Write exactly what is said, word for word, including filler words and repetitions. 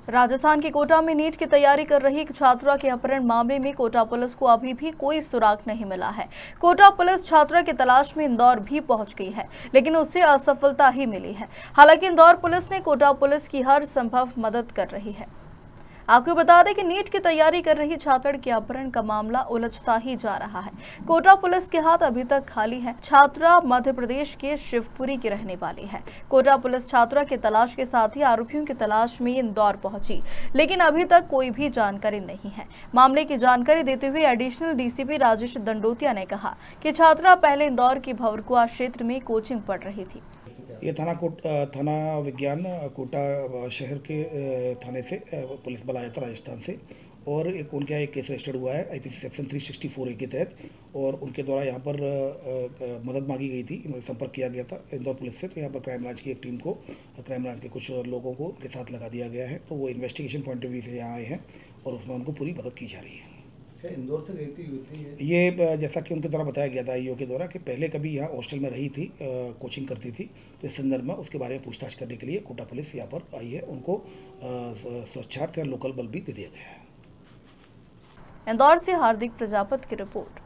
राजस्थान के कोटा में नीट की तैयारी कर रही एक छात्रा के अपहरण मामले में कोटा पुलिस को अभी भी कोई सुराग नहीं मिला है। कोटा पुलिस छात्रा की तलाश में इंदौर भी पहुंच गई है, लेकिन उससे असफलता ही मिली है। हालांकि इंदौर पुलिस ने कोटा पुलिस की हर संभव मदद कर रही है। आपको बता दें कि नीट की तैयारी कर रही छात्र के अपहरण का मामला उलझता ही जा रहा है। कोटा पुलिस के हाथ अभी तक खाली है। छात्रा मध्य प्रदेश के शिवपुरी की रहने वाली है। कोटा पुलिस छात्रा की तलाश के साथ ही आरोपियों की तलाश में इंदौर पहुंची, लेकिन अभी तक कोई भी जानकारी नहीं है। मामले की जानकारी देते हुए एडिशनल डीसीपी राजेश दंडोतिया ने कहा कि छात्रा पहले इंदौर के भवरकुआ क्षेत्र में कोचिंग पढ़ रही थी। ये थाना कोट थाना विज्ञान कोटा शहर के थाने से पुलिस बल आया था राजस्थान से, और एक उनके यहाँ एक केस रजिस्टर्ड हुआ है आईपीसी सेक्शन तीन सौ चौंसठ ए के तहत, और उनके द्वारा यहाँ पर मदद मांगी गई थी। संपर्क किया गया था इंदौर पुलिस से, तो यहाँ पर क्राइम ब्रांच की एक टीम को क्राइम ब्रांच के कुछ लोगों को उनके साथ लगा दिया गया है। तो वो इन्वेस्टिगेशन पॉइंट ऑफ व्यू से यहाँ आए हैं और उसमें उनको पूरी मदद की जा रही है। इंदौर से रहती हुई थी ये, जैसा कि उनके द्वारा बताया गया था आईओ के द्वारा कि पहले कभी यहाँ हॉस्टल में रही थी, कोचिंग करती थी। तो इस संदर्भ में उसके बारे में पूछताछ करने के लिए कोटा पुलिस यहाँ पर आई है। उनको सुरक्षार्थ या लोकल बल भी दे दिया गया है। इंदौर से हार्दिक प्रजापति की रिपोर्ट।